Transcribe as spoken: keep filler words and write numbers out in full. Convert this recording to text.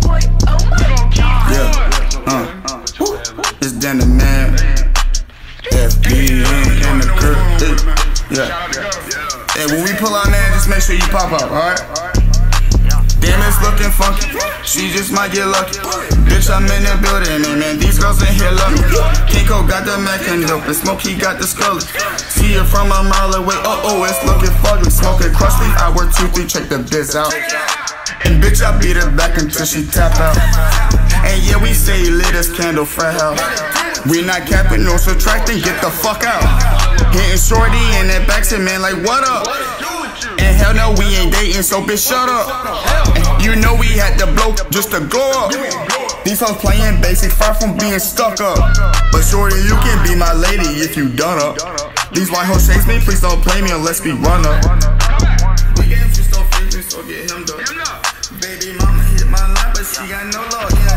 Yeah, uh, it's DanThaMan F B in the crib. Yeah, hey, when we pull out, man, just make sure you pop out, alright? Damn, it's looking funky, she just might get lucky. Bitch, I'm in the building, and man, these girls in here love me. Kinko got the Mac and dope, and Smokey got the Scully. See it from a mile away, oh oh, it's looking fugly. Smoking crusty, hour two, three, check the biz out. And bitch, I beat her back until she tap out. And yeah, we say lit as candle frat house. We not capping, no subtracting, get the fuck out. Hitting shorty in that backseat, man, like what up? And hell no, we ain't dating, so bitch, shut up. And you know we had to blow just to glow up. These hoes playing basic, far from being stuck up. But shorty, you can be my lady if you done up. These white hoes chase me, please don't play me unless we run up. We games just so famous, so get him up. Baby mama hit my line, but she got no luck.